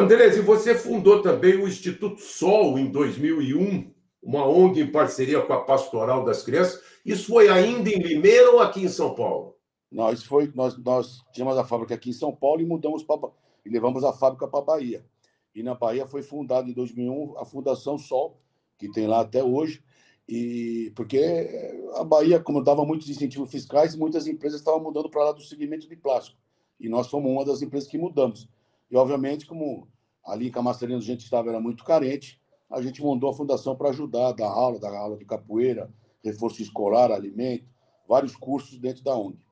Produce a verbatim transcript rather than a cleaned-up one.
Andrés, e você fundou também o Instituto Sol em dois mil e um, uma O N G em parceria com a Pastoral das Crianças. Isso foi ainda em Limeira ou aqui em São Paulo? Não, isso foi, nós, nós tínhamos a fábrica aqui em São Paulo e mudamos para e levamos a fábrica para a Bahia. E na Bahia foi fundada em dois mil e um a Fundação Sol, que tem lá até hoje. E porque a Bahia, como dava muitos incentivos fiscais, muitas empresas estavam mudando para lá do segmento de plástico. E nós fomos uma das empresas que mudamos. E, obviamente, como ali em Camaçarina a gente estava era muito carente, a gente montou a fundação para ajudar, dar aula, dar aula de capoeira, reforço escolar, alimento, vários cursos dentro da O N G.